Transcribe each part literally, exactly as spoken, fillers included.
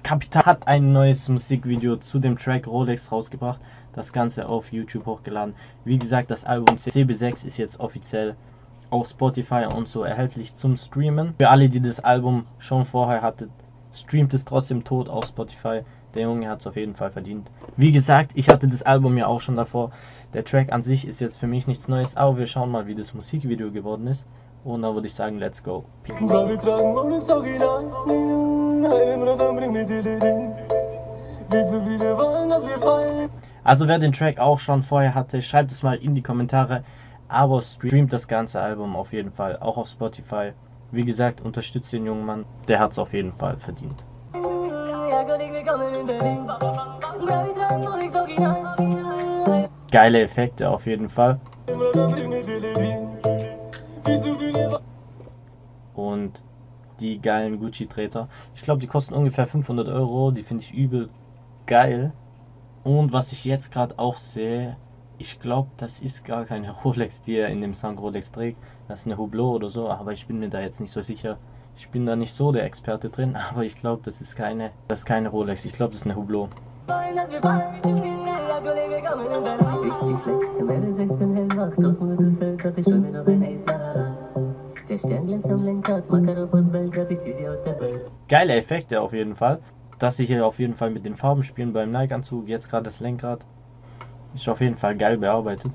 Capital hat ein neues Musikvideo zu dem Track Rolex rausgebracht. Das Ganze auf YouTube hochgeladen. Wie gesagt, das Album C B sechs ist jetzt offiziell auf Spotify und so erhältlich zum Streamen. Für alle, die das Album schon vorher hattet, streamt es trotzdem tot auf Spotify. Der Junge hat es auf jeden Fall verdient. Wie gesagt, ich hatte das Album ja auch schon davor. Der Track an sich ist jetzt für mich nichts Neues, aber wir schauen mal, wie das Musikvideo geworden ist. Und dann würde ich sagen, let's go. Also wer den Track auch schon vorher hatte, schreibt es mal in die Kommentare. Aber streamt das ganze Album auf jeden Fall, auch auf Spotify. Wie gesagt, unterstützt den jungen Mann, der hat es auf jeden Fall verdient. Geile Effekte auf jeden Fall. Und die geilen Gucci-Treter. Ich glaube, die kosten ungefähr fünfhundert Euro. Die finde ich übel geil. Und was ich jetzt gerade auch sehe, ich glaube, das ist gar keine Rolex, die er in dem Song Rolex trägt. Das ist eine Hublot oder so, aber ich bin mir da jetzt nicht so sicher. Ich bin da nicht so der Experte drin, aber ich glaube, das ist keine, das ist keine Rolex. Ich glaube, das ist eine Hublot. Geile Effekte auf jeden Fall. Dass sie hier auf jeden Fall mit den Farben spielen beim Nike-Anzug. Jetzt gerade das Lenkrad. Ist auf jeden Fall geil bearbeitet.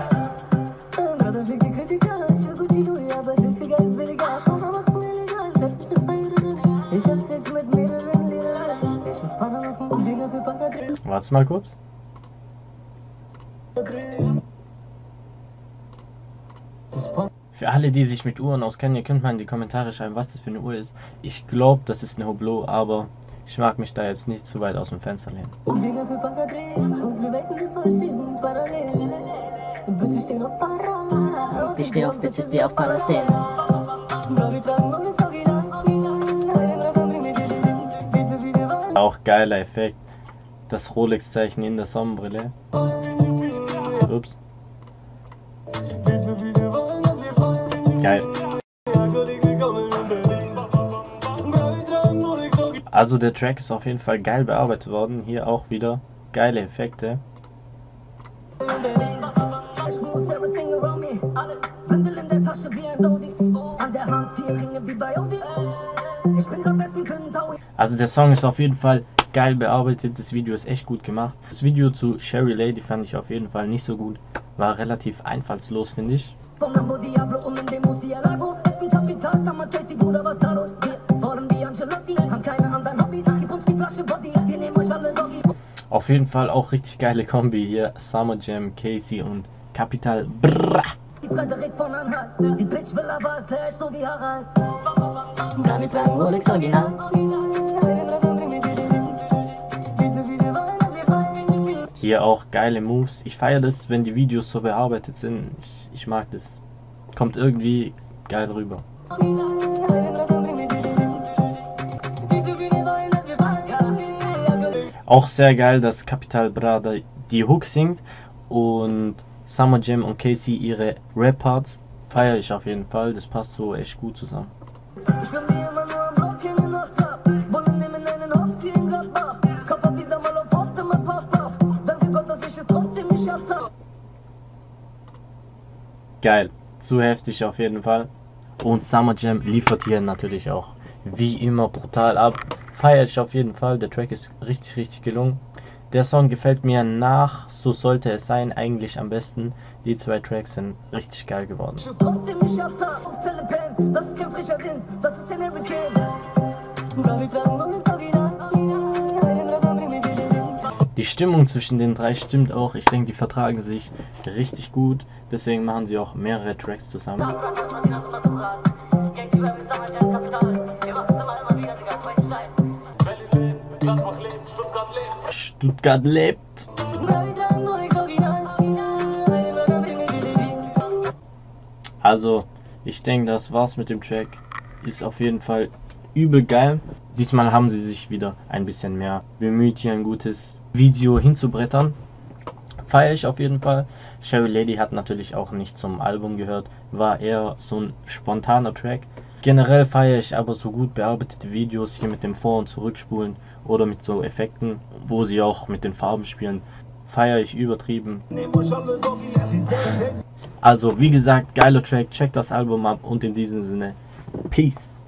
Warte mal kurz. Für alle, die sich mit Uhren auskennen, ihr könnt mal in die Kommentare schreiben, was das für eine Uhr ist. Ich glaube, das ist eine Hublot, aber ich mag mich da jetzt nicht zu weit aus dem Fenster lehnen. Ich stehe auf Bitches, die auf Para stehen. Auch geiler Effekt. Das Rolex-Zeichen in der Sonnenbrille. Ups. Geil. Also der Track ist auf jeden Fall geil bearbeitet worden. Hier auch wieder geile Effekte. Also der Song ist auf jeden Fall geil bearbeitet. Das Video ist echt gut gemacht. Das Video zu Sherry Lady fand ich auf jeden Fall nicht so gut. War relativ einfallslos, finde ich. Auf jeden Fall auch richtig geile Kombi hier. Summer Jam, Casey und Capital Bra. Hier auch geile Moves. Ich feiere das, wenn die Videos so bearbeitet sind. Ich, ich mag das. Kommt irgendwie geil rüber. Auch sehr geil, dass Capital Bra die Hook singt und Summer Jam und Casey ihre Rap-Parts. Feiere ich auf jeden Fall. Das passt so echt gut zusammen. Geil, zu heftig auf jeden Fall. Und Summer Jam liefert hier natürlich auch wie immer brutal ab. Feiere ich auf jeden Fall, der Track ist richtig, richtig gelungen. Der Song gefällt mir nach, so sollte es sein, eigentlich am besten. Die zwei Tracks sind richtig geil geworden. Die Stimmung zwischen den drei stimmt auch. Ich denke, die vertragen sich richtig gut. Deswegen machen sie auch mehrere Tracks zusammen. Stuttgart lebt. Also, ich denke, das war's mit dem Track. Ist auf jeden Fall übel geil. Diesmal haben sie sich wieder ein bisschen mehr bemüht, hier ein gutes Video hinzubrettern. Feiere ich auf jeden Fall. Sherry Lady hat natürlich auch nicht zum Album gehört. War eher so ein spontaner Track. Generell feiere ich aber so gut bearbeitete Videos hier mit dem Vor- und Zurückspulen oder mit so Effekten, wo sie auch mit den Farben spielen. Feiere ich übertrieben. Also wie gesagt, geiler Track, checkt das Album ab und in diesem Sinne, Peace.